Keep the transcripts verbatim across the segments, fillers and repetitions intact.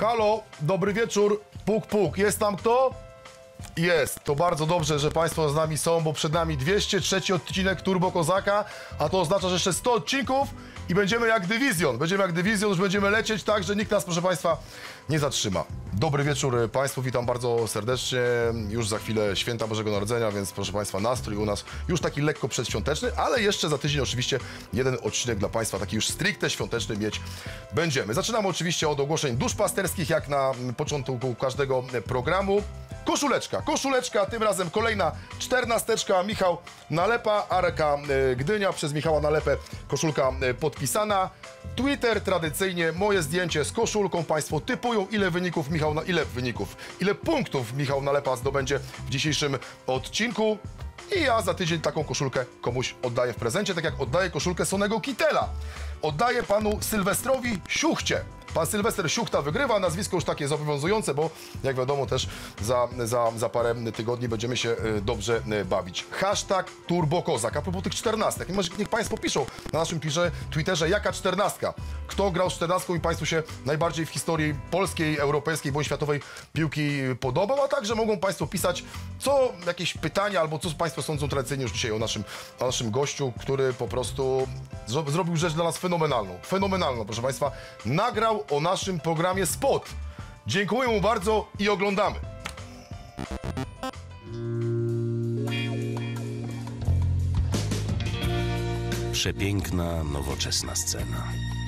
Halo, dobry wieczór, puk puk, jest tam kto? Jest, to bardzo dobrze, że Państwo z nami są, bo przed nami dwieście trzeci odcinek Turbo Kozaka, a to oznacza, że jeszcze sto odcinków i będziemy jak dywizjon, będziemy jak dywizjon, już będziemy lecieć tak, że nikt nas, proszę Państwa, nie zatrzyma. Dobry wieczór Państwu, witam bardzo serdecznie, już za chwilę święta Bożego Narodzenia, więc proszę Państwa, nastrój u nas już taki lekko przedświąteczny, ale jeszcze za tydzień oczywiście jeden odcinek dla Państwa, taki już stricte świąteczny mieć będziemy. Zaczynamy oczywiście od ogłoszeń duszpasterskich, jak na początku każdego programu. Koszuleczka, koszuleczka, tym razem kolejna czternasteczka, Michał Nalepa, Arka Gdynia, przez Michała Nalepę koszulka podpisana. Twitter, tradycyjnie moje zdjęcie z koszulką, Państwo typują, ile wyników Michał, na ile wyników, ile punktów Michał Nalepa zdobędzie w dzisiejszym odcinku. I ja za tydzień taką koszulkę komuś oddaję w prezencie, tak jak oddaję koszulkę Sonego Kittela. Oddaję panu Sylwestrowi Siuchcie. Pan Sylwester Siuchta wygrywa, nazwisko już takie zobowiązujące, bo jak wiadomo też za, za, za parę tygodni będziemy się dobrze bawić. Hashtag TurboKozak. A propos tych czternastek, niech Państwo piszą na naszym Twitterze, jaka czternastka. Kto grał z czternastką i Państwu się najbardziej w historii polskiej, europejskiej bądź światowej piłki podobał, a także mogą Państwo pisać, co jakieś pytania albo co Państwo sądzą tradycyjnie już dzisiaj o naszym, o naszym gościu, który po prostu zro, zrobił rzecz dla nas fenomenalną. Fenomenalną, proszę Państwa. Nagrał o naszym programie spot. Dziękuję mu bardzo i oglądamy. Przepiękna, nowoczesna scena.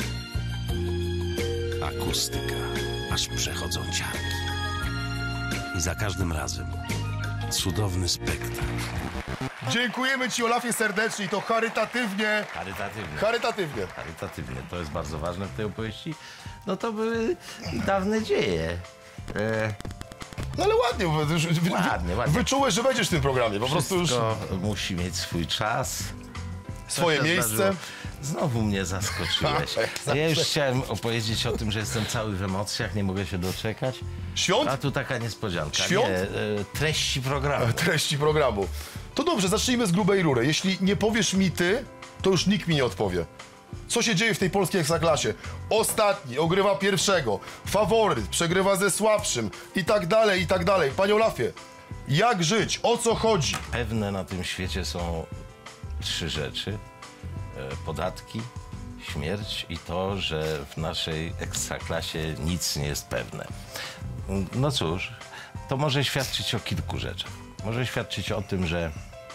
Akustyka, aż przechodzą ciarki. I za każdym razem cudowny spektakl. Dziękujemy Ci, Olafie, serdecznie i to charytatywnie. Charytatywnie. Charytatywnie. Charytatywnie, to jest bardzo ważne w tej opowieści. No to były dawne dzieje. E... No ale ładnie, już, ładnie, ładnie. Wyczułeś, że będziesz w tym programie, po prostu już... musi mieć swój czas. Swoje miejsce. Zdarzyło. Znowu mnie zaskoczyłeś. Ja już chciałem opowiedzieć o tym, że jestem cały w emocjach, nie mogę się doczekać. Świąt? A tu taka niespodzianka. Świąt? Nie, e, treści programu. Treści programu. To dobrze, zacznijmy z grubej rury. Jeśli nie powiesz mi ty, to już nikt mi nie odpowie. Co się dzieje w tej polskiej ekstraklasie? Ostatni ogrywa pierwszego, faworyt przegrywa ze słabszym i tak dalej, i tak dalej. Panie Olafie, jak żyć? O co chodzi? Pewne na tym świecie są trzy rzeczy. Podatki, śmierć i to, że w naszej ekstraklasie nic nie jest pewne. No cóż, to może świadczyć o kilku rzeczach. Może świadczyć o tym, że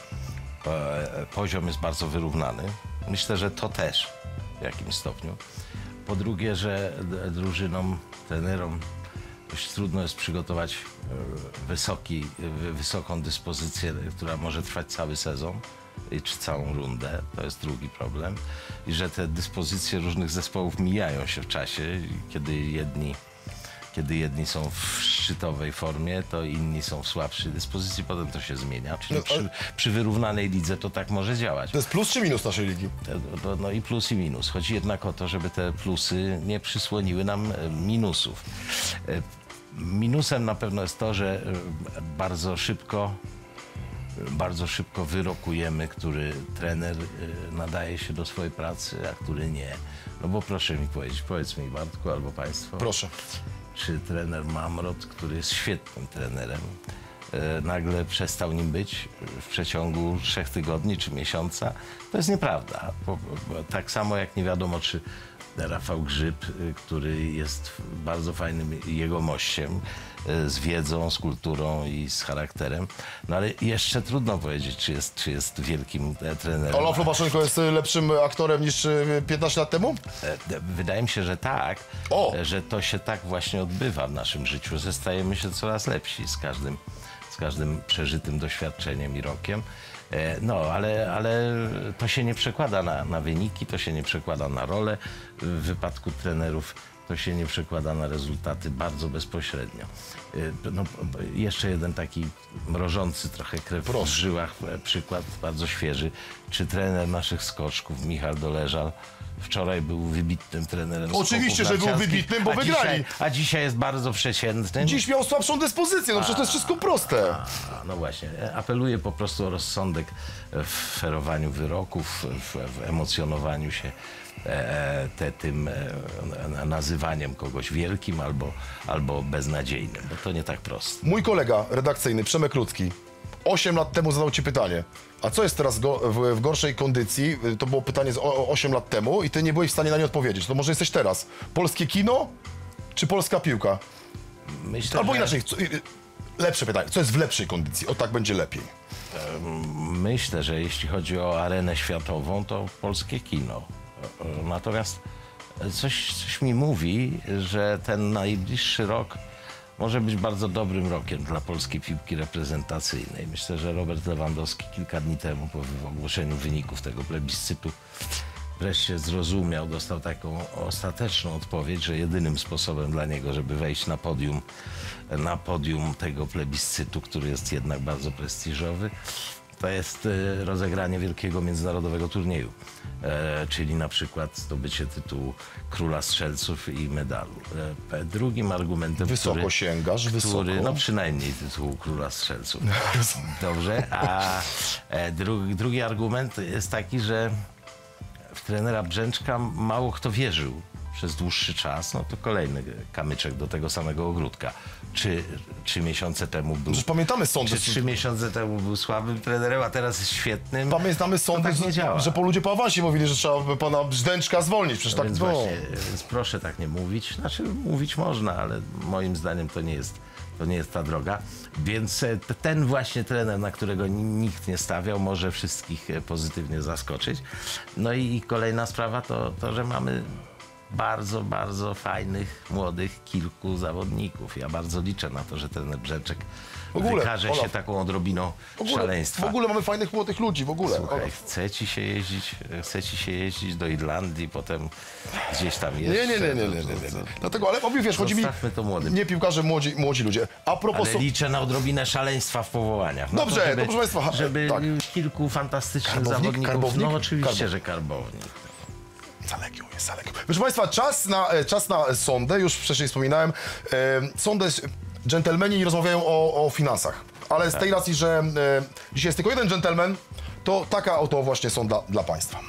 e, poziom jest bardzo wyrównany. Myślę, że to też w jakimś stopniu. Po drugie, że drużynom, trenerom dość trudno jest przygotować wysoki, wysoką dyspozycję, która może trwać cały sezon czy całą rundę. To jest drugi problem. I że te dyspozycje różnych zespołów mijają się w czasie, kiedy jedni Kiedy jedni są w szczytowej formie, to inni są w słabszej dyspozycji, potem to się zmienia. Czyli przy, przy wyrównanej lidze to tak może działać. To jest plus czy minus naszej ligi? To, to, no i plus i minus. Chodzi jednak o to, żeby te plusy nie przysłoniły nam minusów. Minusem na pewno jest to, że bardzo szybko bardzo szybko wyrokujemy, który trener nadaje się do swojej pracy, a który nie. No bo proszę mi powiedzieć, powiedz mi, Bartku, albo Państwo. Proszę. Czy trener Mamrot, który jest świetnym trenerem, e, nagle przestał nim być w przeciągu trzech tygodni czy miesiąca? To jest nieprawda. Bo, bo, tak samo jak nie wiadomo, czy Rafał Grzyb, który jest bardzo fajnym jegomościem, z wiedzą, z kulturą i z charakterem. No ale jeszcze trudno powiedzieć, czy jest, czy jest wielkim trenerem. Olaf Lubaszenko jest lepszym aktorem niż piętnaście lat temu? Wydaje mi się, że tak. O! Że to się tak właśnie odbywa w naszym życiu, że stajemy się coraz lepsi z każdym, z każdym przeżytym doświadczeniem i rokiem. No, ale, ale to się nie przekłada na, na wyniki, to się nie przekłada na rolę. W wypadku trenerów to się nie przekłada na rezultaty bardzo bezpośrednio. No, jeszcze jeden taki mrożący trochę krew Proszę. w żyłach przykład, bardzo świeży. Czy trener naszych skoczków, Michał Doleżal, wczoraj był wybitnym trenerem. Oczywiście, skoków że był narciarskich, wybitnym, bo a wygrali. Dzisiaj, a dzisiaj jest bardzo przeciętnym. Dziś miał słabszą dyspozycję, no przecież to jest wszystko proste. A, no właśnie, apeluję po prostu o rozsądek w ferowaniu wyroków, w, w emocjonowaniu się e, te, tym e, nazywaniem kogoś wielkim albo, albo beznadziejnym, bo to nie tak proste. Mój kolega redakcyjny, Przemek Ludzki, osiem lat temu zadał ci pytanie, a co jest teraz go, w, w gorszej kondycji? To było pytanie z o, osiem lat temu i ty nie byłeś w stanie na nie odpowiedzieć. To może jesteś teraz. Polskie kino czy polska piłka? Myślę, Albo że... inaczej, co, lepsze pytanie, co jest w lepszej kondycji? O tak będzie lepiej. Myślę, że jeśli chodzi o arenę światową, to polskie kino. Natomiast coś, coś mi mówi, że ten najbliższy rok może być bardzo dobrym rokiem dla polskiej piłki reprezentacyjnej. Myślę, że Robert Lewandowski kilka dni temu po ogłoszeniu wyników tego plebiscytu wreszcie zrozumiał, dostał taką ostateczną odpowiedź, że jedynym sposobem dla niego, żeby wejść na podium, na podium tego plebiscytu, który jest jednak bardzo prestiżowy, to jest rozegranie wielkiego międzynarodowego turnieju, e, czyli na przykład zdobycie tytułu króla strzelców i medalu. E, drugim argumentem, Wysoko który, sięgasz, wysoko. który, no przynajmniej tytułu króla strzelców. Dobrze, a e, drugi, drugi argument jest taki, że w trenera Brzęczka mało kto wierzył przez dłuższy czas, no to kolejny kamyczek do tego samego ogródka. Czy trzy miesiące temu był... Przecież pamiętamy sądy. Czy trzy miesiące temu był słabym trenerem, a teraz jest świetnym? Pamiętamy sądy, tak nie działa. że, że po ludzie po awansie mówili, że trzeba by pana Brzdęczka zwolnić. Przecież No tak więc było. właśnie, więc proszę tak nie mówić. Znaczy mówić można, ale moim zdaniem to nie jest, to nie jest ta droga. Więc e, ten właśnie trener, na którego nikt nie stawiał, może wszystkich e, pozytywnie zaskoczyć. No i, i kolejna sprawa to, to, że mamy bardzo, bardzo fajnych, młodych kilku zawodników. Ja bardzo liczę na to, że ten Brzeczek W ogóle, wykaże Olaf, się taką odrobiną W ogóle, szaleństwa. w ogóle mamy fajnych młodych ludzi, w ogóle. Słuchaj, Olaf. chce ci się jeździć, chce ci się jeździć do Irlandii, potem gdzieś tam Nie, jeszcze. nie, nie, nie, nie, nie, nie. Dlatego, ale obie, wiesz, chodzi mi, Zostawmy to młodym. nie piłkarze, młodzi, młodzi ludzie. A propos... Ale liczę na odrobinę szaleństwa w powołaniach. Na Dobrze, to, żeby, dobrze państwa, Żeby tak. kilku fantastycznych Karbownik? zawodników... Karbownik? No oczywiście, Karbownik. że karbownik. Za Legią jest, za Legią. Proszę Państwa, czas na, e, czas na sondę, już wcześniej wspominałem. E, sondę, dżentelmeni nie rozmawiają o, o finansach, ale z tej racji, że e, dzisiaj jest tylko jeden dżentelmen, to taka oto właśnie sonda dla Państwa.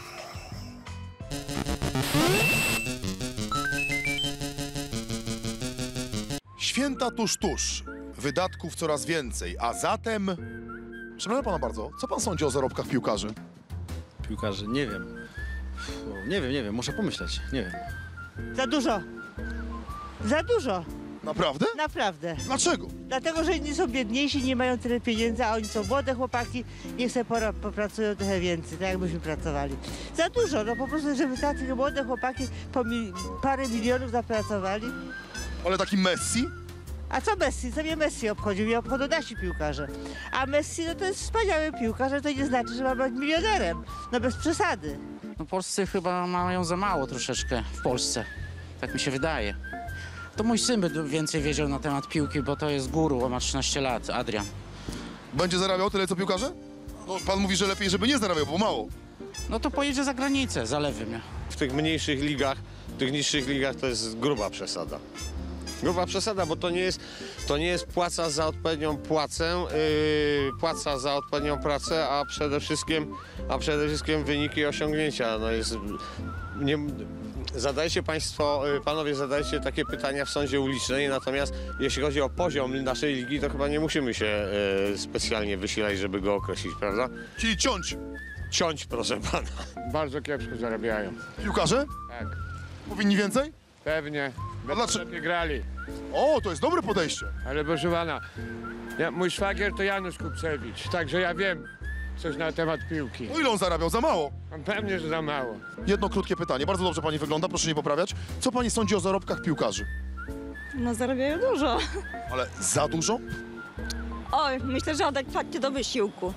Święta tuż, tuż. Wydatków coraz więcej, a zatem... Przepraszam Pana bardzo, co Pan sądzi o zarobkach piłkarzy? Piłkarzy, nie wiem. O, nie wiem, nie wiem, muszę pomyśleć, nie wiem. Za dużo. Za dużo, Naprawdę? naprawdę. Dlaczego? Dlatego, że inni są biedniejsi, nie mają tyle pieniędzy, a oni są młode chłopaki, niech sobie pora, popracują trochę więcej, tak jakbyśmy pracowali. Za dużo, no po prostu, żeby takie młode chłopaki po mi, parę milionów zapracowali. Ale taki Messi? A co Messi? Co mnie Messi obchodził? Mnie obchodzą nasi piłkarze. A Messi, no to jest wspaniały piłkarz, ale to nie znaczy, że ma być milionerem. No bez przesady. No Polscy chyba mają za mało troszeczkę w Polsce. Tak mi się wydaje. To mój syn by więcej wiedział na temat piłki, bo to jest guru, on ma trzynaście lat, Adrian. Będzie zarabiał tyle, co piłkarze? No, pan mówi, że lepiej, żeby nie zarabiał, bo mało. No to pojedzie za granicę, zalewy mnie. W tych mniejszych ligach, w tych niższych ligach to jest gruba przesada. Gruba przesada, bo to nie jest, to nie jest płaca za odpowiednią płacę, yy, płaca za odpowiednią pracę, a przede wszystkim, a przede wszystkim wyniki i osiągnięcia. No jest, nie, zadajcie Państwo, yy, panowie zadajcie takie pytania w sądzie ulicznej, natomiast jeśli chodzi o poziom naszej ligi, to chyba nie musimy się yy, specjalnie wysilać, żeby go określić, prawda? Czyli ciąć. Ciąć, proszę pana. Bardzo kiepsko zarabiają. Piłkarze? Tak, Powinni więcej? pewnie. A dlaczego? Lepiej grali. O, to jest dobre podejście. Ale proszę pana, ja, mój szwagier to Janusz Kupcewicz, także ja wiem coś na temat piłki. No ile on zarabiał? Za mało. Pewnie, że za mało. Jedno krótkie pytanie. Bardzo dobrze pani wygląda, proszę nie poprawiać. Co pani sądzi o zarobkach piłkarzy? No zarabiają dużo. Ale za dużo? Oj, myślę, że adekwatnie do wysiłku.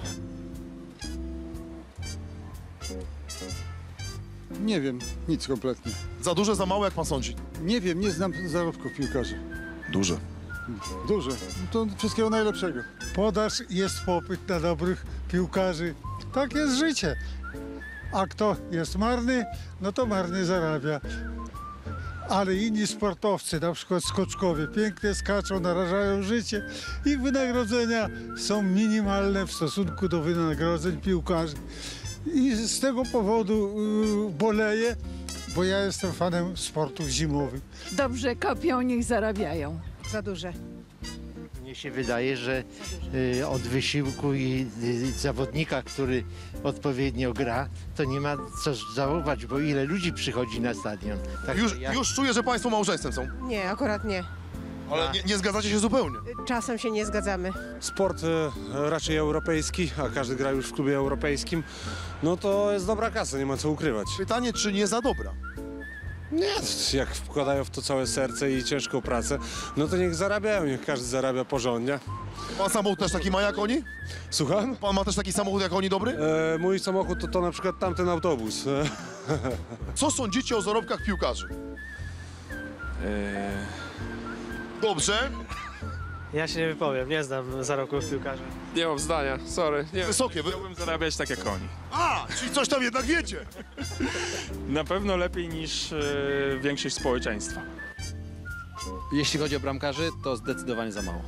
Nie wiem, nic kompletnie. Za duże, za mało, jak pan sądzi? Nie wiem, nie znam zarobków piłkarzy. Duże. Duże. To wszystkiego najlepszego. Podaż, jest popyt na dobrych piłkarzy. Tak jest życie. A kto jest marny, no to marny zarabia. Ale inni sportowcy, na przykład skoczkowie, pięknie skaczą, narażają życie. Ich wynagrodzenia są minimalne w stosunku do wynagrodzeń piłkarzy. I z tego powodu yy, boleję, bo ja jestem fanem sportów zimowych. Dobrze kopią, niech zarabiają. Za duże. Mnie się wydaje, że y, od wysiłku i y, zawodnika, który odpowiednio gra, to nie ma co żałować, bo ile ludzi przychodzi na stadion. Tak Już, ja... już czuję, że państwo małżeństwem są. Nie, akurat nie. Ale nie, nie zgadzacie się zupełnie. Czasem się nie zgadzamy. Sport e, raczej europejski, a każdy gra już w klubie europejskim, no to jest dobra kasa, nie ma co ukrywać. Pytanie, czy nie za dobra? Nie, jak wkładają w to całe serce i ciężką pracę, no to niech zarabiają, niech każdy zarabia porządnie. Pan samochód też taki ma jak oni? Słucham? Pan ma też taki samochód jak oni dobry? E, mój samochód to, to na przykład tamten autobus. Co sądzicie o zarobkach piłkarzy? Dobrze. Ja się nie wypowiem, nie znam zarobków piłkarzy. Nie mam zdania, sorry. Nie Wysokie. Wy... Chciałbym zarabiać tak jak oni. A, czyli coś tam jednak wiecie. Na pewno lepiej niż e, większość społeczeństwa. Jeśli chodzi o bramkarzy, to zdecydowanie za mało.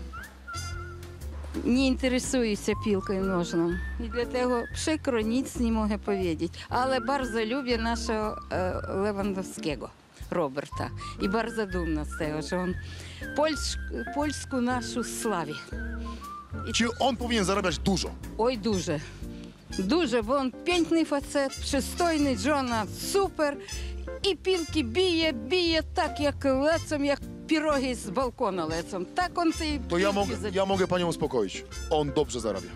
Nie interesuję się piłką nożną i dlatego przykro nic nie mogę powiedzieć, ale bardzo lubię naszego e, Lewandowskiego, Roberta i bardzo dumna z tego, że on Polsk, Polsku naszą sławi. I... Czy on powinien zarabiać dużo? Oj, dużo. Dużo, bo on piękny facet, przystojny, żona super i piłki bije, bije tak jak lecą, jak pirogi z balkona lecą. Tak on tej To ja, mog ja mogę panią uspokoić. On dobrze zarabia.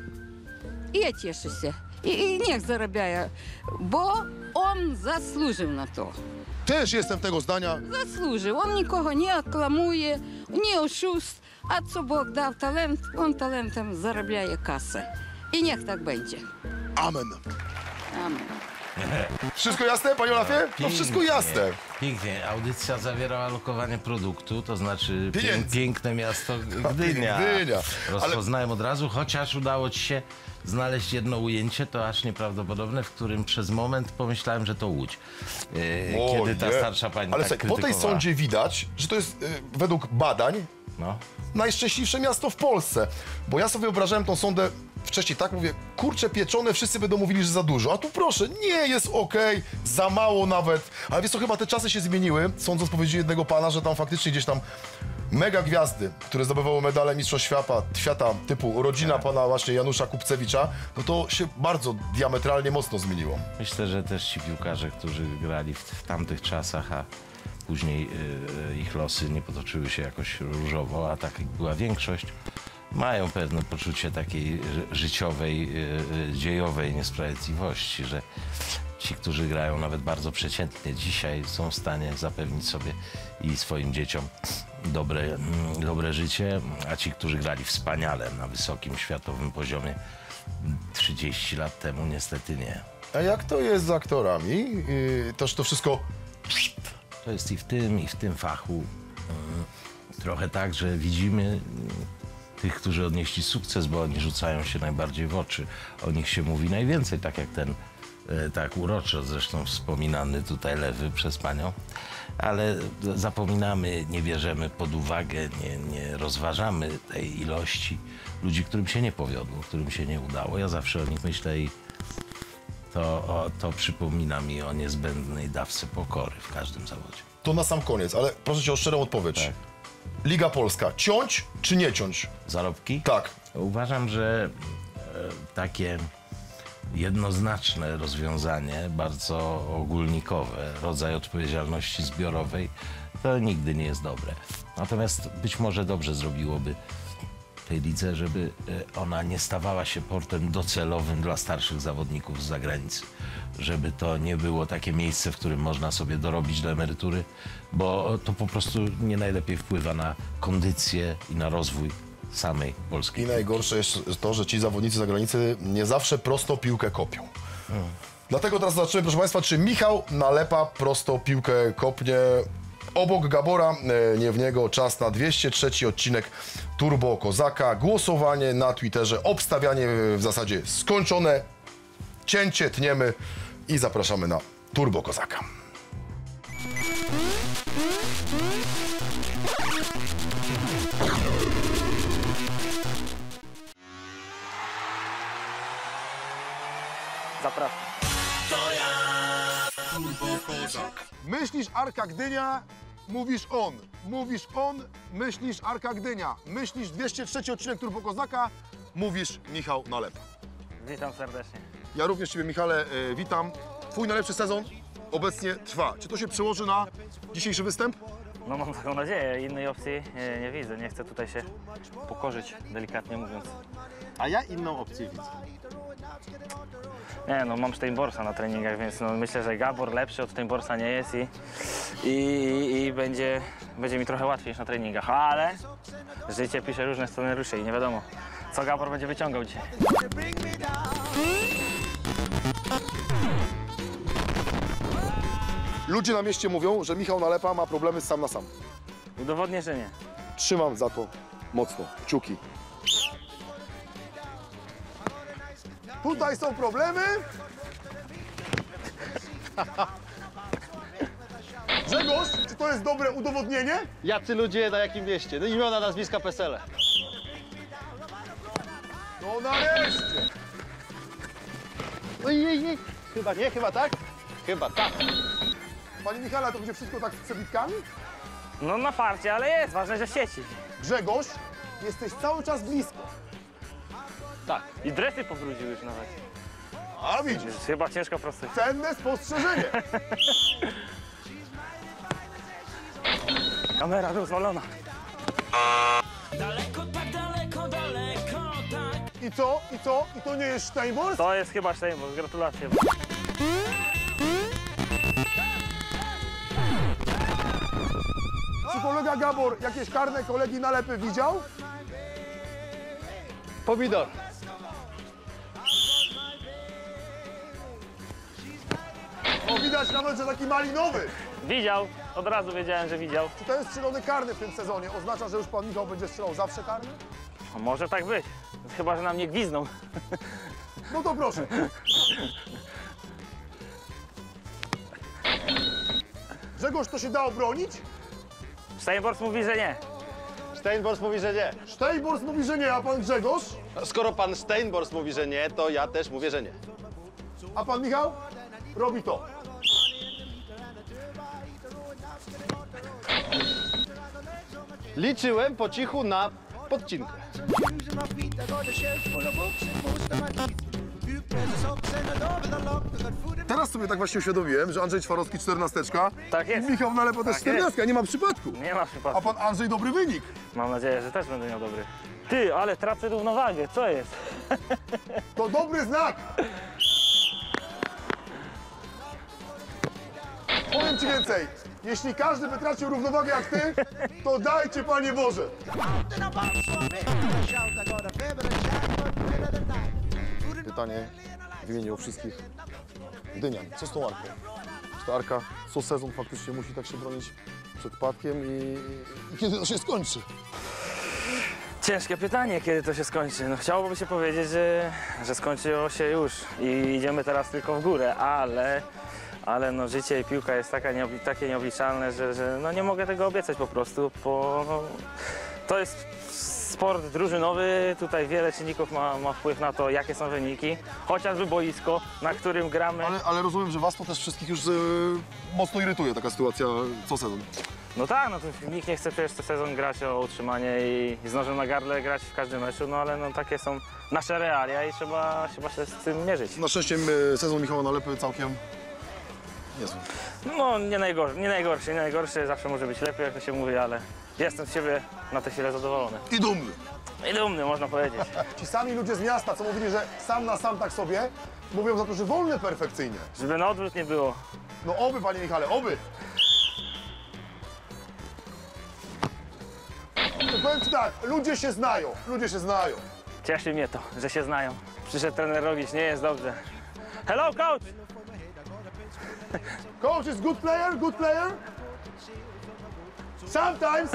I ja cieszę się. I, i niech zarabia, bo on zasłużył na to. Też jestem tego zdania. Zasłużył. On nikogo nie aklamuje, nie oszust, a co Bóg dał talent, on talentem zarabia kasę. I niech tak będzie. Amen. Amen. Wszystko jasne, panie Olafie? No wszystko jasne. Pięknie. Audycja zawierała lokowanie produktu, to znaczy pię Pieniędzy. piękne miasto Gdynia. Gdynia. Rozpoznałem Ale... od razu, chociaż udało ci się znaleźć jedno ujęcie, to aż nieprawdopodobne, w którym przez moment pomyślałem, że to Łódź. Yy, O, kiedy ta nie. starsza pani Ale tak słuchaj, po tej krytykowała. sądzie widać, że to jest yy, według badań No. najszczęśliwsze miasto w Polsce. Bo ja sobie wyobrażałem tą sądę wcześniej tak, mówię, kurcze pieczone, wszyscy będą mówili, że za dużo. A tu proszę, nie, jest okej, za mało nawet. Ale wiesz co, chyba te czasy się zmieniły, sądząc po wypowiedzi jednego pana, że tam faktycznie gdzieś tam mega gwiazdy, które zdobywały medale Mistrzostw Świata, świata typu rodzina pana właśnie Janusza Kupcewicza, no to się bardzo diametralnie mocno zmieniło. Myślę, że też ci piłkarze, którzy grali w, w tamtych czasach, a później y, ich losy nie potoczyły się jakoś różowo, a tak jak była większość, mają pewne poczucie takiej życiowej, y, dziejowej niesprawiedliwości, że ci, którzy grają nawet bardzo przeciętnie dzisiaj, są w stanie zapewnić sobie i swoim dzieciom dobre, mm, dobre życie, a ci, którzy grali wspaniale na wysokim światowym poziomie trzydzieści lat temu, niestety nie. A jak to jest z aktorami? Yy, toż to wszystko... To jest i w tym, i w tym fachu yy, trochę tak, że widzimy yy, tych, którzy odnieśli sukces, bo oni rzucają się najbardziej w oczy. O nich się mówi najwięcej, tak jak ten, yy, tak uroczo zresztą wspominany tutaj Lewy przez panią. Ale zapominamy, nie bierzemy pod uwagę, nie, nie rozważamy tej ilości ludzi, którym się nie powiodło, którym się nie udało. Ja zawsze o nich myślę i to, o, to przypomina mi o niezbędnej dawce pokory w każdym zawodzie. To na sam koniec, ale proszę cię o szczerą odpowiedź. Tak. Liga Polska, ciąć czy nie ciąć? Zarobki? Tak. Uważam, że e, takie jednoznaczne rozwiązanie, bardzo ogólnikowe, rodzaj odpowiedzialności zbiorowej, to nigdy nie jest dobre. Natomiast być może dobrze zrobiłoby tej lidze, żeby ona nie stawała się portem docelowym dla starszych zawodników z zagranicy. Żeby to nie było takie miejsce, w którym można sobie dorobić do emerytury, bo to po prostu nie najlepiej wpływa na kondycję i na rozwój samej Polski. I najgorsze jest to, że ci zawodnicy z zagranicy nie zawsze prosto piłkę kopią. Hmm. Dlatego teraz zobaczymy, proszę państwa, czy Michał Nalepa prosto piłkę kopnie. Obok Gabora, nie w niego, czas na dwieście trzeci odcinek Turbo Kozaka. Głosowanie na Twitterze, obstawianie w zasadzie skończone. Cięcie, tniemy i zapraszamy na Turbo Kozaka. Zapraszam. Myślisz Arka Gdynia, mówisz on. Mówisz on, myślisz Arka Gdynia. Myślisz dwieście trzeci odcinek Turbo Kozaka, mówisz Michał Nalepa. Witam serdecznie. Ja również Ciebie, Michale, y, witam. Twój najlepszy sezon obecnie trwa. Czy to się przełoży na dzisiejszy występ? No mam taką nadzieję, innej opcji nie, nie widzę. Nie chcę tutaj się pokorzyć, delikatnie mówiąc. A ja inną opcję widzę. Nie no, mam Steinborsa na treningach, więc no, myślę, że Gabor lepszy od Steinborsa nie jest i, i, i będzie, będzie mi trochę łatwiej niż na treningach, ale życie pisze różne scenariusze i nie wiadomo, co Gabor będzie wyciągał dzisiaj. Ludzie na mieście mówią, że Michał Nalepa ma problemy z sam na sam. Udowodnię, że nie. Trzymam za to mocno kciuki. Tutaj są problemy. Grzegorz, czy to jest dobre udowodnienie? Jacy ludzie na jakim mieście? No imiona, nazwiska, pesele. No nareszcie! No i, i, i. Chyba nie, chyba tak? Chyba tak. Panie Michale, to będzie wszystko tak z przebitkami? No na farcie, ale jest, ważne, że w sieci. Grzegorz, jesteś cały czas blisko. Tak. I dresy pobrudził już nawet. A widzisz. Chyba ciężko prosto. Cenne spostrzeżenie. Kamera rozwalona. Daleko, tak daleko, daleko, tak. I co? I co? I to nie jest Steinbors? To jest chyba Steinbors, gratulacje. Czy kolega Gabor jakieś karne kolegi Nalepy widział? Pomidor. O, widać nawet, że taki malinowy. Widział, od razu wiedziałem, że widział. Czy ten strzelony karny w tym sezonie oznacza, że już pan Michał będzie strzelał zawsze karny? A może tak być. Chyba, że nam nie gwizdną. No to proszę. Grzegorz, to się da obronić? Steinbors mówi, że nie. Steinbors mówi, że nie. Steinbors mówi, że nie, a pan Grzegorz? Skoro pan Steinbors mówi, że nie, to ja też mówię, że nie. A pan Michał? Robi to. Liczyłem po cichu na podcinkę. Teraz sobie tak właśnie uświadomiłem, że Andrzej Czwarowski czternasteczka. Tak jest. I Michał Nalepa też Tak czternastka, nie ma przypadku. Nie ma przypadku. A pan Andrzej dobry wynik. Mam nadzieję, że też będę miał dobry. Ty, ale tracę równowagę, co jest? To dobry znak. Powiem ci więcej. Jeśli każdy by tracił równowagę jak ty, to dajcie, Panie Boże. Pytanie w imieniu wszystkich Gdynian. Co z tą Arką? Czy ta Arka co sezon faktycznie musi tak się bronić przed upadkiem i, i kiedy to się skończy? Ciężkie pytanie, kiedy to się skończy. No, chciałoby się powiedzieć, że, że skończyło się już i idziemy teraz tylko w górę, ale, ale no, życie i piłka jest taka nieobli takie nieobliczalne, że, że no, nie mogę tego obiecać po prostu, bo no, to jest sport drużynowy, tutaj wiele czynników ma, ma wpływ na to, jakie są wyniki, chociażby boisko, na którym gramy. Ale, ale rozumiem, że was to też wszystkich już e, mocno irytuje taka sytuacja co sezon. No tak, no to nikt nie chce przecież co sezon grać o utrzymanie i, i z nożem na gardle grać w każdym meczu, no ale no takie są nasze realia i trzeba, trzeba się z tym mierzyć. Na szczęście e, sezon Michała Nalepy całkiem niezły. No nie najgorszy, nie najgorszy, nie najgorszy, zawsze może być lepiej, jak to się mówi, ale jestem z siebie na tę chwilę zadowolony. I dumny. I dumny, można powiedzieć. Ci sami ludzie z miasta, co mówili, że sam na sam tak sobie, mówią za to, że wolny perfekcyjnie. Żeby na odwrót nie było. No oby, panie Michale, oby. To powiem ci tak, ludzie się znają, ludzie się znają. Cieszy mnie to, że się znają. Przyszedł trener Rogić, nie jest dobrze. Hello, coach! Coach is good player, good player? Sometimes.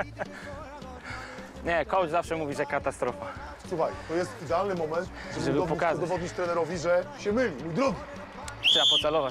Nie, coach zawsze mówi, że katastrofa. Słuchaj, to jest idealny moment, żeby, Żeby udowodnić, pokazać. udowodnić trenerowi, że się myli, mój drogi. Trzeba pocelować.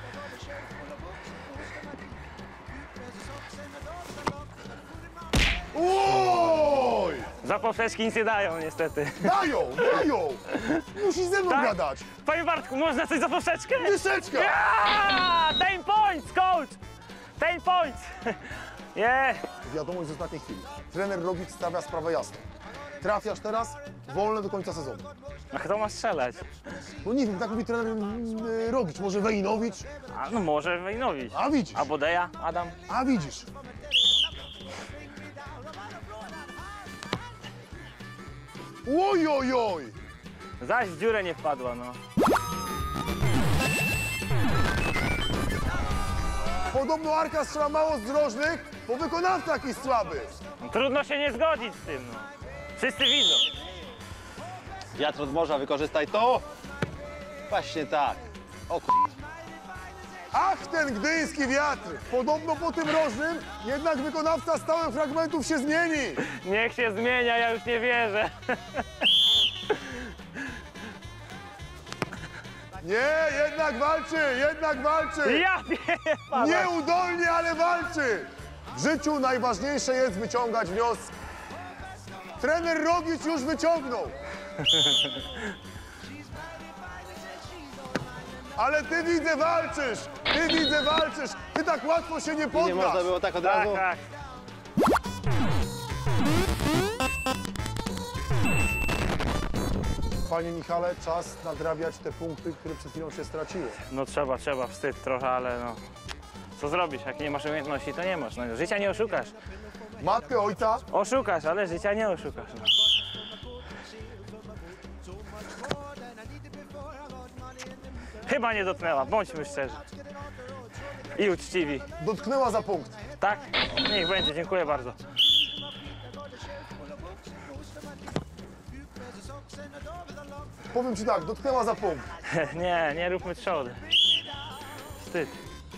Oj! Za poprzeczki nic nie dają, niestety. Dają, dają! Musisz ze mną Tak? gadać. Panie Bartku, można coś za poprzeczkę? Myszeczka! Ja! Ten points, coach! Ten points! Yeah. Wiadomość z ostatniej chwili. Trener Rogicz stawia sprawę jasno. Trafiasz teraz, wolne do końca sezonu. A kto ma strzelać? No nie wiem, tak mówi trener mm, Rogicz, może Wejnowicz? A no może Wejnowicz. A widzisz. Albo Deja, Adam. A widzisz. Oj, oj, oj! Zaś w dziurę nie wpadła, no. Podobno Arka strzela mało zdrożnych, bo wykonawca jakiś słaby. No, trudno się nie zgodzić z tym, no. Wszyscy widzą. Wiatr od morza, wykorzystaj to. Właśnie tak. O k... Ach, ten gdyński wiatr! Podobno po tym rożnym jednak wykonawca stałych fragmentów się zmieni. Niech się zmienia, ja już nie wierzę. Nie, jednak walczy, jednak walczy. Ja pierdolę. Nieudolnie, ale walczy. W życiu najważniejsze jest wyciągać wnioski. Trener Rogicz już wyciągnął. Ale ty widzę walczysz, ty widzę walczysz, ty tak łatwo się nie poddasz. Nie można było tak od razu? Tak, tak. Panie Michale, czas nadrabiać te punkty, które przed chwilą się straciły. No trzeba, trzeba, wstyd trochę, ale no. Co zrobisz, jak nie masz umiejętności, to nie masz. No, życia nie oszukasz. Matkę, ojca? Oszukasz, ale życia nie oszukasz. No. Chyba nie dotknęła, bądźmy szczerzy. I uczciwi. Dotknęła za punkt. Tak? Niech będzie, dziękuję bardzo. Powiem ci tak, dotknęła za punkt. Nie, nie róbmy trzody. Wstyd.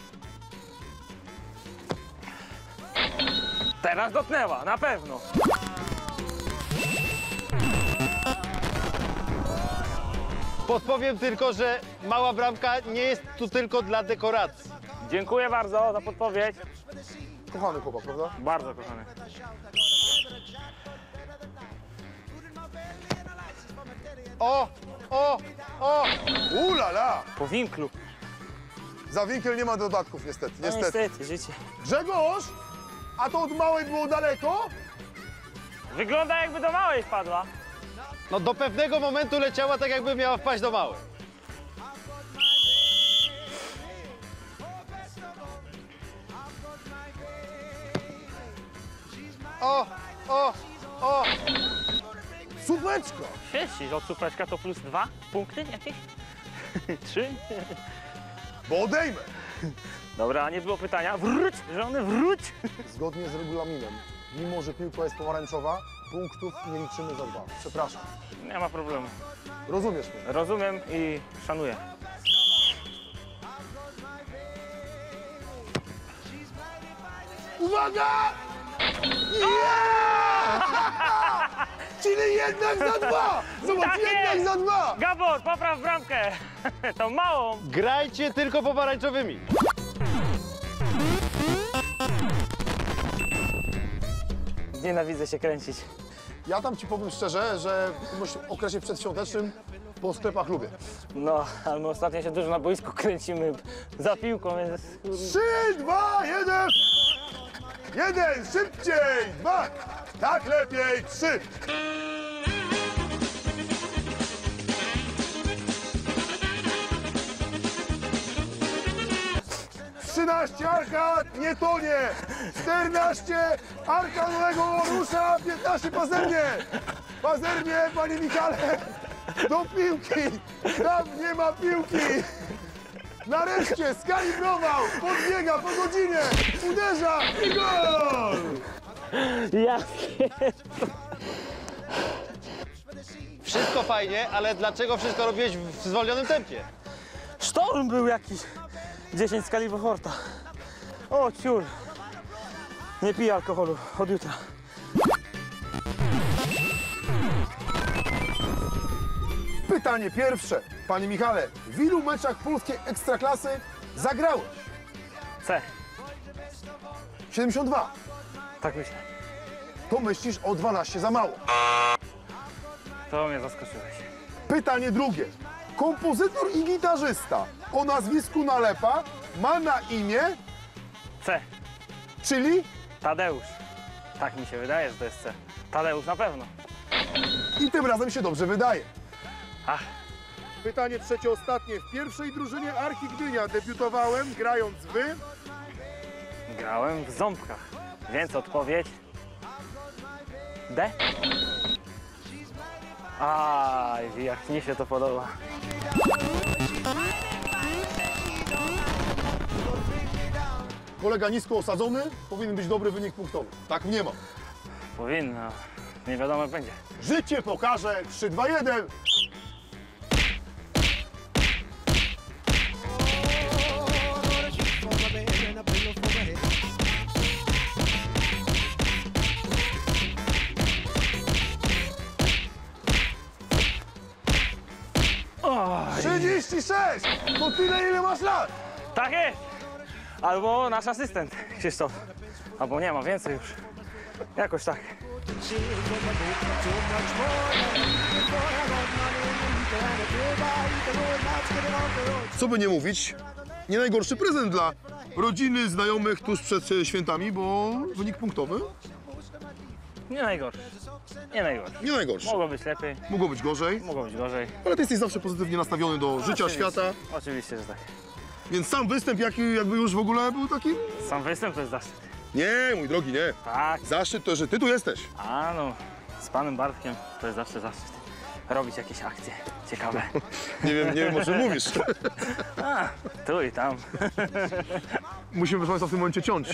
Teraz dotknęła, na pewno. Podpowiem tylko, że mała bramka nie jest tu tylko dla dekoracji. Dziękuję bardzo za podpowiedź. Kochany chłopak, prawda? Bardzo kochany. O, o, o! Ulala! Po winklu. Za winkiel nie ma dodatków, niestety, No, niestety. niestety, życie. Grzegorz, a to od małej było daleko? Wygląda jakby do małej wpadła. No do pewnego momentu leciała tak, jakby miała wpaść do małej. O, o, o! Słupeczka! Jeśli od słupeczka to plus dwa punkty jakieś? Trzy? Bo odejmę. Dobra, a nie było pytania. Wróć, żony, wróć! Zgodnie z regulaminem, mimo że piłka jest pomarańczowa, punktów nie liczymy za dwa. Przepraszam. Nie ma problemu. Rozumiesz mnie? Rozumiem i szanuję. Uwaga! Yeah! Czyli jednak za dwa! Zobacz, Tak jednak jest! za dwa! Gabor, popraw bramkę! Tą małą! Grajcie tylko pomarańczowymi. Nienawidzę się kręcić. Ja tam ci powiem szczerze, że w okresie przedświątecznym po sklepach lubię. No, ale my ostatnio się dużo na boisku kręcimy za piłką, więc... Trzy, dwa, jeden! Jeden, szybciej! Dwa! Tak lepiej! Trzy! Trzynaście, Arka nie tonie! Czternaście, Arka nowego rusza! Piętnaście, pazernie! Pazernie, panie Michale! Do piłki! Tam nie ma piłki! Nareszcie skalibrował! Podbiega po godzinie! Uderza i gol! Ja Wszystko fajnie, ale dlaczego wszystko robiłeś w zwolnionym tempie? Sztorm był jakiś. dziesięć skali Boforta. O ciur. Nie piję alkoholu od jutra. Pytanie pierwsze. Panie Michale, w ilu meczach polskiej Ekstraklasy zagrałeś? C. siedemdziesiąt dwa. Tak myślę. To myślisz o dwanaście za mało. To mnie zaskoczyłeś. Pytanie drugie. Kompozytor i gitarzysta o nazwisku Nalepa ma na imię... C. Czyli? Tadeusz. Tak mi się wydaje, że to jest C. Tadeusz na pewno. I tym razem się dobrze wydaje. Ach. Pytanie trzecie, ostatnie. W pierwszej drużynie Arki Gdynia debiutowałem grając wy... Grałem w Ząbkach, więc odpowiedź D. Aj, jak mi się to podoba. Kolega nisko osadzony, powinien być dobry wynik punktowy. Tak nie ma. Powinno. Nie wiadomo jak będzie. Życie pokaże. trzy, dwa, jeden. trzydzieści sześć! To tyle, ile masz lat! Tak jest! Albo nasz asystent Krzysztof. Albo nie ma, więcej już. Jakoś tak. Co by nie mówić, nie najgorszy prezent dla rodziny, znajomych tuż przed e, świętami, bo wynik punktowy Nie najgorszy. Nie najgorszy. nie najgorszy. Mogło być lepiej, Mogło być gorzej, mogło być gorzej. ale ty jesteś zawsze pozytywnie nastawiony do życia, Oczywiście. świata, Oczywiście, że tak. więc sam występ jaki, jakby już w ogóle był taki... Sam występ to jest zaszczyt. Nie, mój drogi, nie. Tak. Zaszczyt to, że ty tu jesteś. A no, z panem Bartkiem to jest zawsze zaszczyt. Robić jakieś akcje ciekawe. Nie wiem, nie wiem o czym mówisz. A, tu i tam. Musimy, proszę Państwa, w tym momencie ciąć.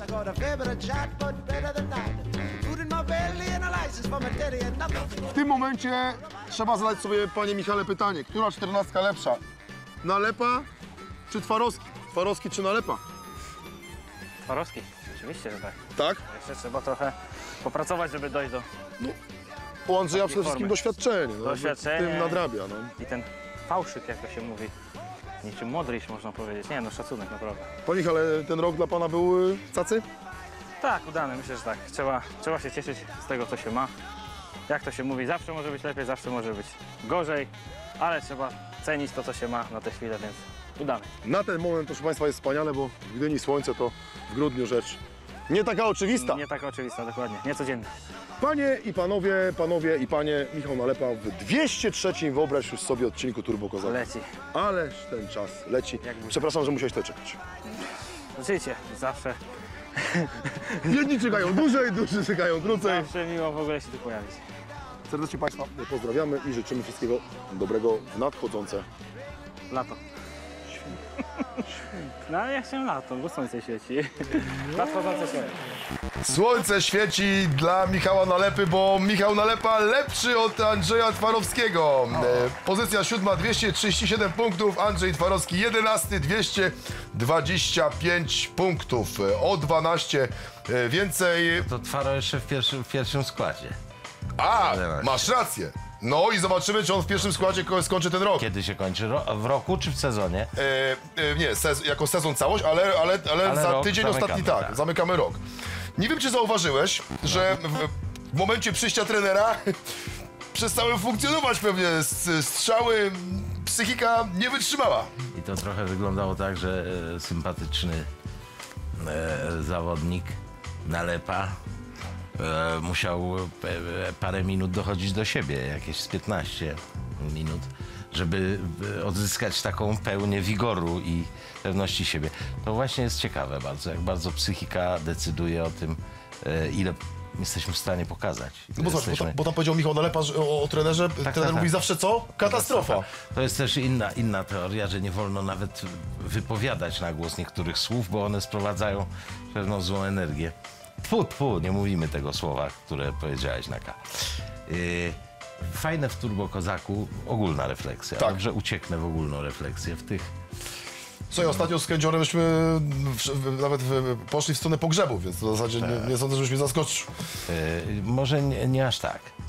W tym momencie trzeba zadać sobie, panie Michale, pytanie. Która czternastka lepsza? Nalepa czy Twarowski? Twarowski czy Nalepa? Twarowski, oczywiście, że tak. Tak? Jeszcze trzeba trochę popracować, żeby dojść do... U Andrzeja takiej przede wszystkim formy. doświadczenie. No, Doświadczenie. Tym nadrabia. No. I ten fałszyk, jak to się mówi. Niczym modryś, można powiedzieć. Nie no, szacunek naprawdę. Panie Michale, ten rok dla pana był y, cacy? Tak, udany, myślę, że tak. Trzeba, trzeba się cieszyć z tego, co się ma. Jak to się mówi, zawsze może być lepiej, zawsze może być gorzej, ale trzeba cenić to, co się ma na tę chwilę, więc udany. Na ten moment, proszę Państwa, jest wspaniale, bo w Gdyni słońce to w grudniu rzecz nie taka oczywista. Nie taka oczywista, dokładnie, niecodzienna. Panie i panowie, panowie i panie, Michał Nalepa w dwieście trzecim, wyobraź już sobie, odcinku Turbo Kozaka. Leci. Ależ ten czas leci. Przepraszam, że musiałeś to czekać. Życie, zawsze. Jedni czekają dłużej, drudzy czekają krócej. Zawsze miło w ogóle się tu pojawić. Serdecznie Państwa pozdrawiamy i życzymy wszystkiego dobrego w nadchodzące lato. No ale ja chciałem lato, bo słońce świeci. Nadchodzące świeci. Słońce świeci dla Michała Nalepy, bo Michał Nalepa lepszy od Andrzeja Twarowskiego. E, pozycja siódma, dwieście trzydzieści siedem punktów, Andrzej Twarowski jedenasty, dwieście dwadzieścia pięć punktów. E, o dwanaście e, więcej. To Twaro jeszcze w pierwszym, w pierwszym składzie. A, masz rację. No i zobaczymy, czy on w pierwszym składzie ko- skończy ten rok. Kiedy się kończy? Ro w roku czy w sezonie? E, e, nie, sez jako sezon całość, ale, ale, ale, Ale za rok tydzień zamykamy, ostatni tak, tak. zamykamy rok. Nie wiem, czy zauważyłeś, że w, w momencie przyjścia trenera przestały funkcjonować pewnie s- strzały, psychika nie wytrzymała. I to trochę wyglądało tak, że e, sympatyczny e, zawodnik Nalepa e, musiał e, parę minut dochodzić do siebie, jakieś z piętnaście minut, żeby e, odzyskać taką pełnię wigoru i pewności siebie. To właśnie jest ciekawe bardzo, jak bardzo psychika decyduje o tym, e, ile jesteśmy w stanie pokazać. No bo, zobacz, bo, Jesteśmy- tam, bo tam powiedział Michał Nalepa że o, o trenerze, tak, trener tak. mówi zawsze co? Katastrofa. To jest też inna, inna teoria, że nie wolno nawet wypowiadać na głos niektórych słów, bo one sprowadzają pewną złą energię. Tfu, tfu, nie mówimy tego słowa, które powiedziałeś na K. Yy, fajne w Turbo Kozaku ogólna refleksja. Tak. Dobrze ucieknę w ogólną refleksję. W tych Słuchaj, ostatnio z Kędziorem myśmy w, w, nawet w, poszli w stronę pogrzebów, więc w zasadzie nie, nie sądzę, żebyś mnie zaskoczył. Yy, może nie, nie aż tak.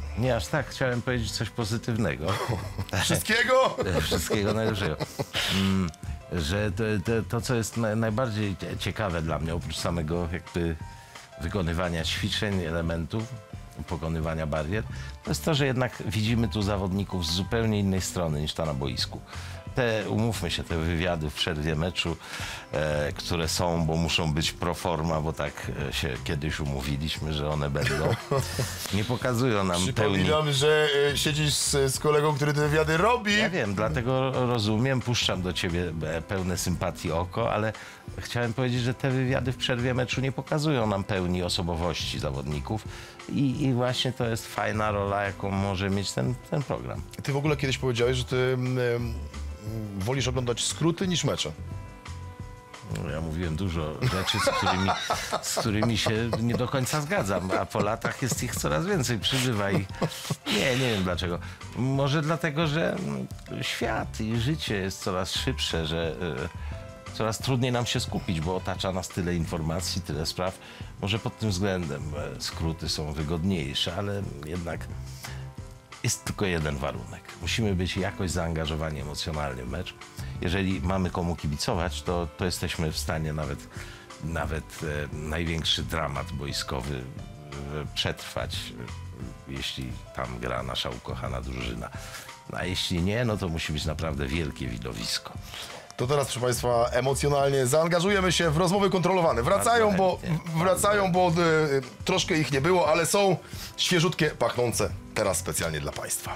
Nie aż tak, chciałem powiedzieć coś pozytywnego. Wszystkiego? Wszystkiego najlepszego. Mm, że to, to, to, co jest na, najbardziej ciekawe dla mnie, oprócz samego jakby wykonywania ćwiczeń, elementów, pokonywania barier, to jest to, że jednak widzimy tu zawodników z zupełnie innej strony niż ta na boisku. Te, umówmy się, te wywiady w przerwie meczu, e, które są, bo muszą być pro forma, bo tak e, się kiedyś umówiliśmy, że one będą, nie pokazują nam pełni... Przypominam, że e, siedzisz z, z kolegą, który te wywiady robi. Ja wiem, dlatego rozumiem, puszczam do ciebie pełne sympatii oko, ale chciałem powiedzieć, że te wywiady w przerwie meczu nie pokazują nam pełni osobowości zawodników i, i właśnie to jest fajna rola, jaką może mieć ten, ten program. Ty w ogóle kiedyś powiedziałeś, że ty mm, wolisz oglądać skróty niż mecze. No, ja mówiłem dużo rzeczy, z którymi, z którymi się nie do końca zgadzam, a po latach jest ich coraz więcej, przybywa ich. Nie, nie wiem dlaczego. Może dlatego, że świat i życie jest coraz szybsze, że y, coraz trudniej nam się skupić, bo otacza nas tyle informacji, tyle spraw. Może pod tym względem e, skróty są wygodniejsze, ale jednak jest tylko jeden warunek. Musimy być jakoś zaangażowani emocjonalnie w mecz. Jeżeli mamy komu kibicować, to, to jesteśmy w stanie nawet, nawet e, największy dramat boiskowy e, przetrwać, e, jeśli tam gra nasza ukochana drużyna. A jeśli nie, no to musi być naprawdę wielkie widowisko. To teraz, proszę Państwa, emocjonalnie zaangażujemy się w rozmowy kontrolowane. Wracają, bo, wracają, bo y, troszkę ich nie było, ale są świeżutkie, pachnące. Teraz specjalnie dla Państwa.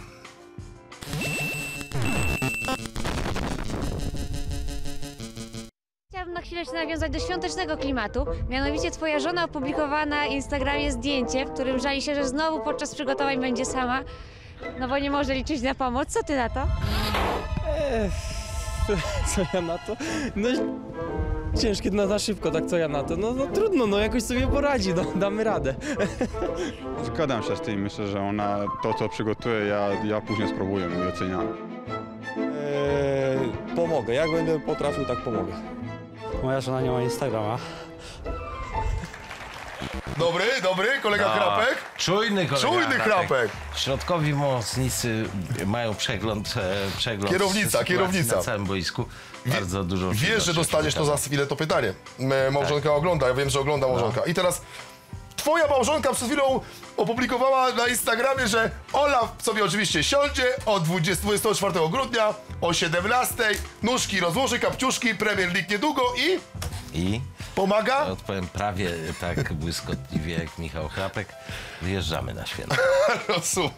Chciałabym na chwilę się nawiązać do świątecznego klimatu. Mianowicie twoja żona opublikowała na Instagramie zdjęcie, w którym żali się, że znowu podczas przygotowań będzie sama, no bo nie może liczyć na pomoc. Co ty na to? Eee, co ja na to? No ciężkie na, na szybko, tak co ja na to? No, no trudno, no jakoś sobie poradzi, no damy radę. Zgadzam się z tym, myślę, że ona to, co przygotuje, ja, ja później spróbuję i oceniam. Eee, pomogę, jak będę potrafił, tak pomogę. Moja żona nie ma Instagrama. Dobry, dobry, kolega No, Chrapek. Czujny kolega Czujny Chrapek. Środkowi pomocnicy mają przegląd, e, przegląd Kierownica, sytuacji kierownica. na całym boisku. Bardzo dużo. Wiesz, że dostaniesz to za chwilę to pytanie. M- Małżonka tak. ogląda, ja wiem, że ogląda małżonka. No. I teraz twoja małżonka przed chwilą opublikowała na Instagramie, że Ola sobie oczywiście siądzie od dwudziestego czwartego grudnia o siedemnastej, nóżki rozłoży, kapciuszki, Premier League niedługo i... I? Pomaga? Ja odpowiem prawie tak błyskotliwie jak Michał Chrapek. Wyjeżdżamy na święta. Rozumiem.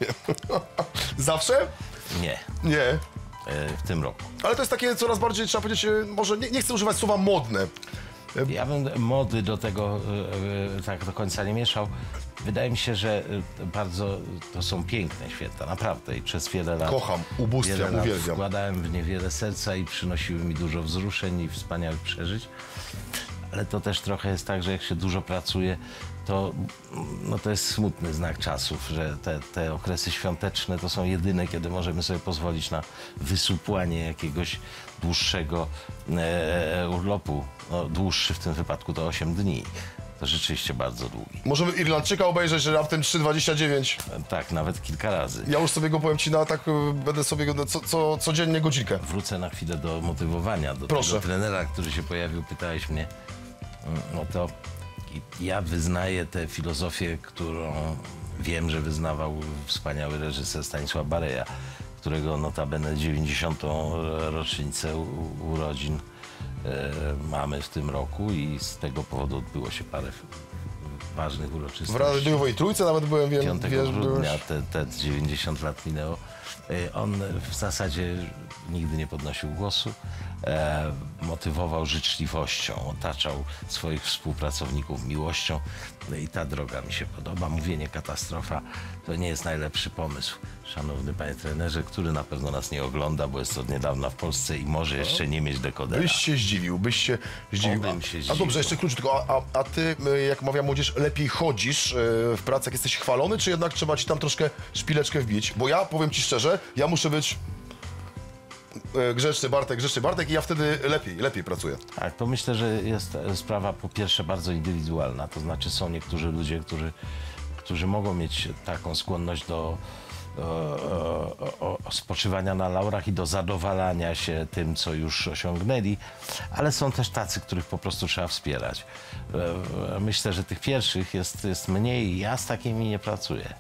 Zawsze? Nie. Nie. E, w tym roku. Ale to jest takie coraz bardziej, trzeba powiedzieć, może nie, nie chcę używać słowa modne. Ja bym mody do tego e, tak do końca nie mieszał. Wydaje mi się, że bardzo to są piękne święta, naprawdę. I przez wiele lat... Kocham, ubóstwiam, wiele lat uwielbiam. wkładałem w nie wiele serca i przynosiły mi dużo wzruszeń i wspaniałych przeżyć. Ale to też trochę jest tak, że jak się dużo pracuje, to, no to jest smutny znak czasów, że te, te okresy świąteczne to są jedyne, kiedy możemy sobie pozwolić na wysupłanie jakiegoś dłuższego e, urlopu. No, dłuższy w tym wypadku to osiem dni. To rzeczywiście bardzo długi. Możemy Irlandczyka obejrzeć, że raptem trzy dwadzieścia dziewięć. Tak, nawet kilka razy. Ja już sobie go powiem ci na tak, będę sobie go co, co, codziennie godzinkę. Wrócę na chwilę do motywowania, do Proszę. tego trenera, który się pojawił, pytałeś mnie, no to ja wyznaję tę filozofię, którą wiem, że wyznawał wspaniały reżyser Stanisław Bareja, którego notabene dziewięćdziesiątą rocznicę urodzin e, mamy w tym roku i z tego powodu odbyło się parę ważnych uroczystości. W Radiowej Trójce nawet byłem, wiem, piątego wiesz, grudnia byłeś... te, te dziewięćdziesiąt lat minęło. On w zasadzie nigdy nie podnosił głosu, e, motywował życzliwością, otaczał swoich współpracowników miłością. No i ta droga mi się podoba. Mówienie katastrofa to nie jest najlepszy pomysł. Szanowny panie trenerze, który na pewno nas nie ogląda, bo jest od niedawna w Polsce i może jeszcze nie mieć dekodera. Byś się zdziwił, byś się zdziwił. Obym się A, zdziwił. a dobrze, jeszcze klucz, tylko a, a, a ty, jak mawia młodzież, lepiej chodzisz e, w pracy, jak jesteś chwalony, czy jednak trzeba ci tam troszkę szpileczkę wbić? Bo ja, powiem ci szczerze, ja muszę być e, grzeczny Bartek, grzeczny Bartek i ja wtedy lepiej, lepiej pracuję. Tak, to myślę, że jest sprawa po pierwsze bardzo indywidualna, to znaczy są niektórzy ludzie, którzy którzy mogą mieć taką skłonność do o, o, o spoczywania na laurach i do zadowalania się tym, co już osiągnęli, ale są też tacy, których po prostu trzeba wspierać. Myślę, że tych pierwszych jest, jest mniej i ja z takimi nie pracuję.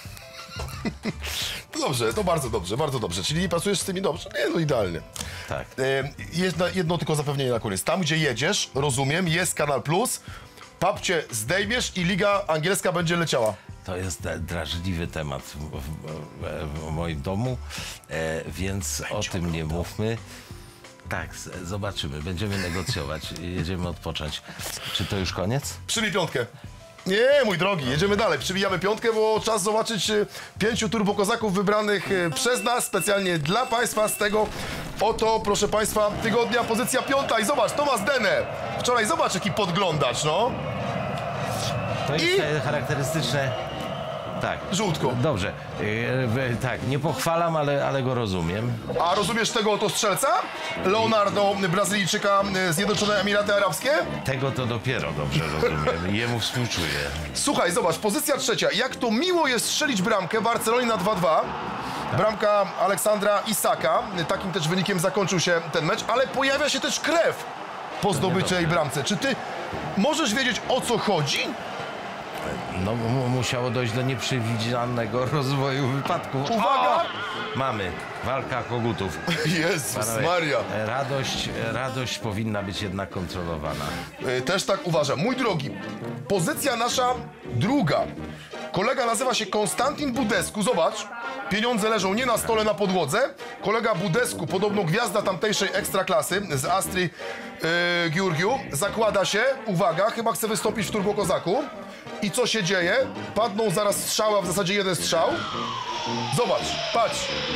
To dobrze, to bardzo dobrze, bardzo dobrze. Czyli nie pracujesz z tymi dobrze? Nie, no idealnie. Tak. E, jedno, jedno tylko zapewnienie na koniec. Tam, gdzie jedziesz, rozumiem, jest Kanal Plus, pap cię zdejmiesz i Liga Angielska będzie leciała. To jest drażliwy temat w, w, w moim domu, e, więc będzie o tym nie mówmy. Tak, z, zobaczymy, będziemy negocjować, jedziemy odpocząć. Czy to już koniec? Przybij piątkę. Nie, mój drogi, jedziemy dalej. Przybijamy piątkę, bo czas zobaczyć e, pięciu turbokozaków wybranych e, przez nas, specjalnie dla Państwa z tego oto, proszę Państwa, tygodnia, pozycja piąta. I zobacz, Tomasz Dene. Wczoraj zobacz, jaki podglądacz, no. To jest I... charakterystyczne. Tak. Żółtko. Dobrze. Yy, tak, nie pochwalam, ale, ale go rozumiem. A rozumiesz tego oto strzelca? Leonardo, Brazylijczyka, Zjednoczone Emiraty Arabskie? Tego to dopiero dobrze rozumiem. Jemu współczuję. Słuchaj, zobacz, pozycja trzecia. Jak to miło jest strzelić bramkę w Barcelonie na dwa dwa. Tak. Bramka Aleksandra Isaka. Takim też wynikiem zakończył się ten mecz, ale pojawia się też krew po zdobyczej bramce. Czy ty możesz wiedzieć, o co chodzi? No, musiało dojść do nieprzewidzianego rozwoju wypadku. Uwaga! O! Mamy. Walka kogutów. Jezus Panowie, Maria. Radość, radość powinna być jednak kontrolowana. Też tak uważam. Mój drogi, pozycja nasza druga. Kolega nazywa się Konstantin Budescu. Zobacz, pieniądze leżą nie na stole, na podłodze. Kolega Budescu, podobno gwiazda tamtejszej ekstraklasy z Astry yy, Giurgiu, zakłada się, uwaga, chyba chce wystąpić w Turbokozaku. I co się dzieje? Padną zaraz strzały, a w zasadzie jeden strzał. Zobacz, patrz.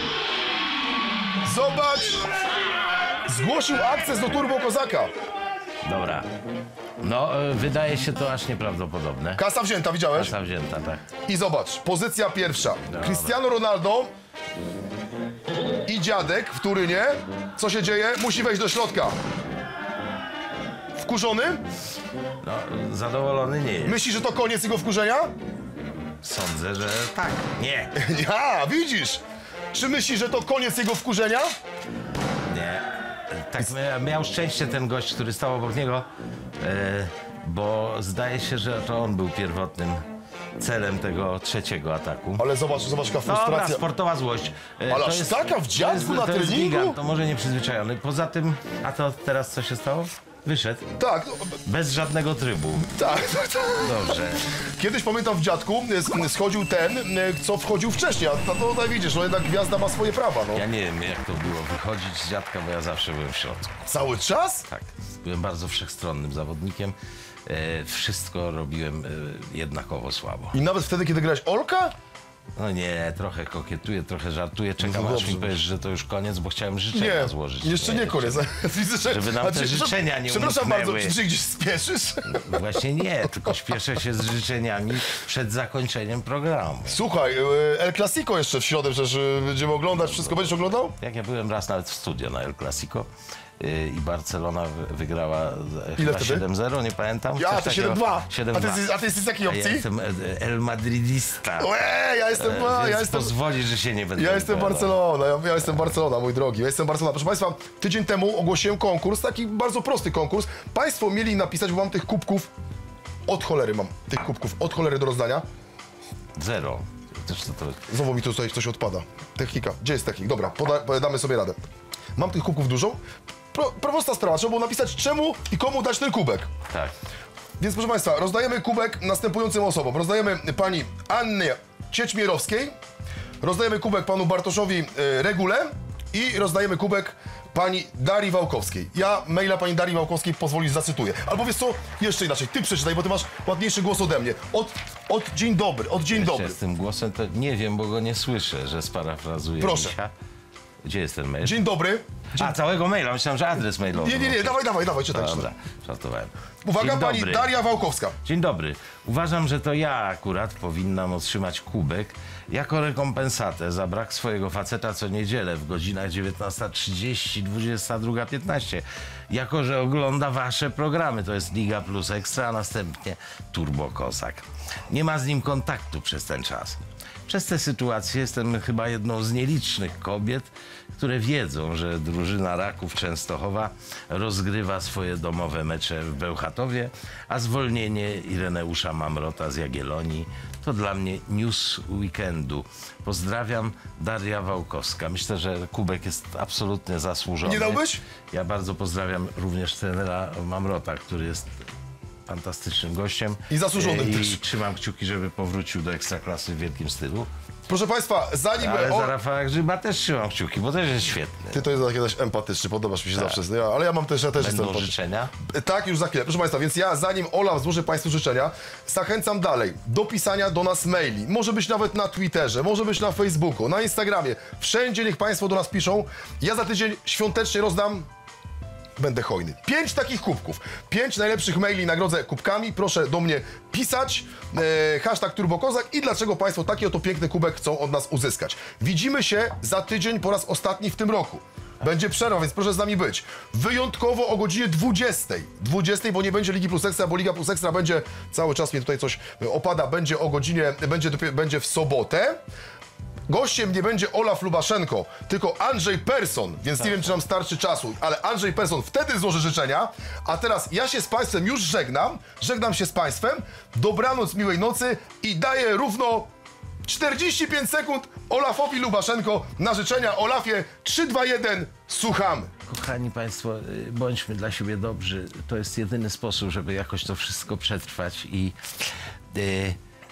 Zobacz. Zgłosił akces do Turbokozaka. Dobra. No, wydaje się to aż nieprawdopodobne. Kasa wzięta, widziałeś? Kasa wzięta, tak. I zobacz, pozycja pierwsza. Dobra. Cristiano Ronaldo i dziadek w Turynie. Co się dzieje? Musi wejść do środka. Wkurzony? No, zadowolony nie jest. Myślisz, że to koniec jego wkurzenia? Sądzę, że tak. Nie. Ja, widzisz? Czy myślisz, że to koniec jego wkurzenia? Nie. Tak, miał szczęście ten gość, który stał obok niego, e, bo zdaje się, że to on był pierwotnym celem tego trzeciego ataku. Ale zobacz, zobacz jaka frustracja. Dobra, sportowa złość. E, Ale aż taka w dziadku na to jest treningu? gigant, to może nieprzyzwyczajony. Poza tym, a to teraz co się stało? Wyszedł? Tak. Bez żadnego trybu. Tak, tak, tak. Dobrze. Kiedyś pamiętam w dziadku schodził ten, co wchodził wcześniej, a to tutaj widzisz, no jednak gwiazda ma swoje prawa, no. Ja nie wiem, jak to było wychodzić z dziadka, bo ja zawsze byłem w środku. Cały czas? Tak. Byłem bardzo wszechstronnym zawodnikiem. E, wszystko robiłem e, jednakowo słabo. I nawet wtedy, kiedy grałeś Olka? No nie, trochę kokietuję, trochę żartuję, czekam No aż dobrze. mi powiesz, że to już koniec, bo chciałem życzenia Nie, złożyć. jeszcze nie, nie koniec. Widzę, że, żeby nam a te czy- życzenia nie Przepraszam bardzo, umknęły. czy ty gdzieś spieszysz? Właśnie nie, tylko śpieszę się z życzeniami przed zakończeniem programu. Słuchaj, e, El Clasico jeszcze w środę, przecież e, będziemy oglądać wszystko. Będziesz oglądał? Jak ja byłem raz nawet w studio na El Clasico y, i Barcelona wy- wygrała e, chyba wtedy? siedem zero, nie pamiętam. Ja, Coś to takiego. siedem dwa. siedem A ty dwa. jesteś- a ty jesteś z jakiej A opcji? Ja jestem e, El Madridista. Łe, ja jestem, E, ja więc jestem, pozwolisz, że się nie będę ja jestem wypowiadał. Barcelona, ja, ja jestem Barcelona, mój drogi, ja jestem Barcelona. Proszę Państwa, tydzień temu ogłosiłem konkurs, taki bardzo prosty konkurs. Państwo mieli napisać, bo mam tych kubków od cholery, mam tych kubków od cholery do rozdania. Zero. Też to, to... Znowu mi tu tutaj coś odpada. Technika. Gdzie jest technik? Dobra, poda, damy sobie radę. Mam tych kubków dużo. Pro, prosta sprawa, trzeba było napisać czemu i komu dać ten kubek. Tak. Więc proszę Państwa, rozdajemy kubek następującym osobom. Rozdajemy pani Annie Ciećmierowskiej, rozdajemy kubek panu Bartoszowi y, Regule i rozdajemy kubek pani Darii Wałkowskiej. Ja maila pani Darii Wałkowskiej pozwolisz zacytuję. Albo wiesz co, jeszcze inaczej, ty przeczytaj, bo ty masz ładniejszy głos ode mnie. Od, od dzień dobry, od dzień Jeszcze dobry. z tym głosem to nie wiem, bo go nie słyszę, że sparafrazuję Proszę. Misia. Gdzie jest ten mail? Dzień dobry. A, całego maila, myślałem, że adres mailowy. Nie, nie, nie, dawaj, dawaj, dawaj, czytaj. Dobra, żartowałem. Uwaga, Dzień pani dobry. Daria Wałkowska. Dzień dobry. Uważam, że to ja akurat powinnam otrzymać kubek jako rekompensatę za brak swojego faceta co niedzielę w godzinach dziewiętnasta trzydzieści, dwudziesta druga piętnaście. Jako, że ogląda wasze programy, to jest Liga Plus Ekstra, a następnie Turbo Kozak. Nie ma z nim kontaktu przez ten czas. Przez tę sytuację jestem chyba jedną z nielicznych kobiet, które wiedzą, że drużyna Raków Częstochowa rozgrywa swoje domowe mecze w Bełchatowie, a zwolnienie Ireneusza Mamrota z Jagiellonii to dla mnie news weekendu. Pozdrawiam, Daria Wałkowska. Myślę, że kubek jest absolutnie zasłużony. Nie dałbyś? Ja bardzo pozdrawiam również trenera Mamrota, który jest fantastycznym gościem. I zasłużonym I też. trzymam kciuki, żeby powrócił do Ekstraklasy w wielkim stylu. Proszę Państwa, zanim... Ale o- za Rafała Grzyba też trzymam kciuki, bo też jest świetny. Ty to jest jakaś empatyczny, podobasz mi się Tak. zawsze. Ja, ale ja mam też, ja też Będą jestem... życzenia? Tak, już za chwilę. Proszę Państwa, więc ja zanim Olaf złoży Państwu życzenia, zachęcam dalej do pisania do nas maili. Może być nawet na Twitterze, może być na Facebooku, na Instagramie. Wszędzie niech Państwo do nas piszą. Ja za tydzień świątecznie rozdam... Będę hojny. Pięć takich kubków. Pięć najlepszych maili nagrodzę kubkami. Proszę do mnie pisać. E, hashtag TurboKozak i dlaczego Państwo taki oto piękny kubek chcą od nas uzyskać. Widzimy się za tydzień po raz ostatni w tym roku. Będzie przerwa, więc proszę z nami być. Wyjątkowo o godzinie dwudziestej. dwudziestej, bo nie będzie Ligi Plus Ekstra, bo Liga Plus Ekstra będzie, cały czas mnie tutaj coś opada, będzie o godzinie, będzie, będzie w sobotę. Gościem nie będzie Olaf Lubaszenko, tylko Andrzej Persson, więc nie wiem, czy nam starczy czasu, ale Andrzej Persson wtedy złoży życzenia, a teraz ja się z Państwem już żegnam, żegnam się z Państwem, dobranoc, miłej nocy i daję równo czterdzieści pięć sekund Olafowi Lubaszenko na życzenia. Olafie, trzy, dwa, jeden, słuchamy. Kochani Państwo, y, bądźmy dla siebie dobrzy. To jest jedyny sposób, żeby jakoś to wszystko przetrwać i... y, y,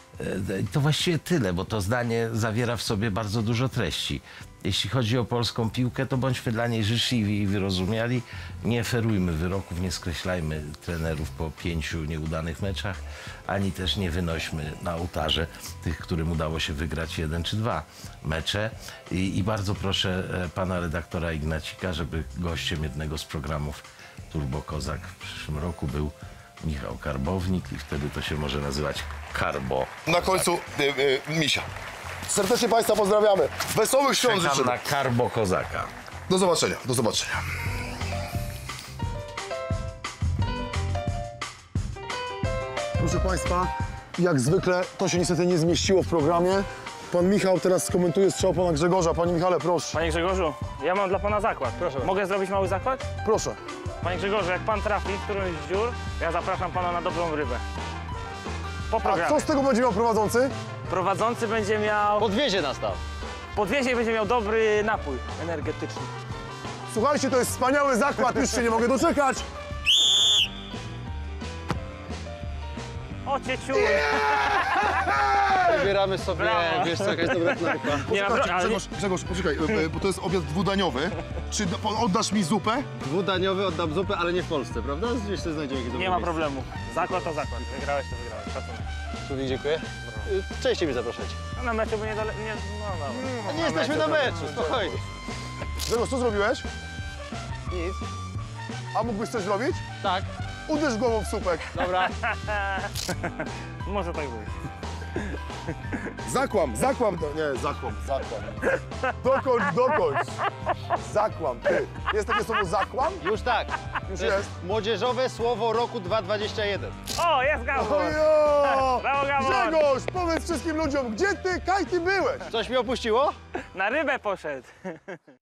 To właściwie tyle, bo to zdanie zawiera w sobie bardzo dużo treści. Jeśli chodzi o polską piłkę, to bądźmy dla niej życzliwi i wyrozumiali. Nie ferujmy wyroków, nie skreślajmy trenerów po pięciu nieudanych meczach, ani też nie wynośmy na ołtarze tych, którym udało się wygrać jeden czy dwa mecze. I, i bardzo proszę e, pana redaktora Ignacika, żeby gościem jednego z programów Turbo Kozak w przyszłym roku był Michał Karbownik i wtedy to się może nazywać Karbo. Na końcu y, y, Misia. Serdecznie Państwa pozdrawiamy. Wesołych świąt Czekam życzymy. na Karbo Kozaka. Do zobaczenia, do zobaczenia. Proszę Państwa, jak zwykle to się niestety nie zmieściło w programie. Pan Michał teraz skomentuje strzał pana Grzegorza. Panie Michale, proszę. Panie Grzegorzu, ja mam dla pana zakład. Proszę. Mogę zrobić mały zakład? Proszę. Panie Grzegorzu, jak pan trafi w którąś z dziur, ja zapraszam pana na dobrą rybę. Po programie. A co z tego będzie miał prowadzący? Prowadzący będzie miał... Podwiezie nas tam. Podwiezie i będzie miał dobry napój energetyczny. Słuchajcie, to jest wspaniały zakład, już się nie mogę doczekać. O, cieciu! Wybieramy sobie, Brawo. wiesz co, jakaś dobra knajpa. Nie ma Grzegorz, pro- ale nie- Grzegorz, Grzegorz, poczekaj, e, bo to jest obiad dwudaniowy. Czy do- oddasz mi zupę? Dwudaniowy oddam zupę, ale nie w Polsce, prawda? Gdzieś się znajdziemy jakieś dobre Nie ma miejsce. problemu. Zakład to zakład. Wygrałeś to wygrałeś. Szacunek. Człowiek, dziękuję. Y, Częściej mnie zapraszajcie. A na meczu, bo nie dale... Nie, no dobra. A nie jesteśmy na meczu, spokojnie. Grzegorz, co zrobiłeś? Nic. A mógłbyś coś zrobić? Tak. Uderz głową w słupek. Dobra. Może tak być. Zakłam, zakłam. To, nie, zakłam, zakłam. Dokończ, dokończ. Zakłam, ty. Jest takie słowo zakłam? Już tak. Już To jest. Młodzieżowe słowo roku dwa tysiące dwudziestego pierwszego. O, jest Gabor! Ojo! Brawo, Gabor! Grzegorz, powiedz wszystkim ludziom, gdzie ty, Kaj, ty byłeś? Coś mi opuściło? Na rybę poszedł.